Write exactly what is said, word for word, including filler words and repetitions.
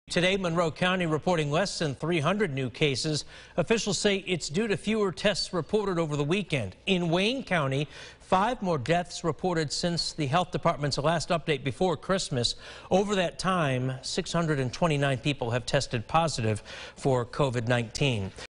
Today, Monroe County reporting less than three hundred new cases. Officials say it's due to fewer tests reported over the weekend. In Wayne County, five more deaths reported since the health department's last update before Christmas. Over that time, six hundred twenty-nine people have tested positive for COVID nineteen.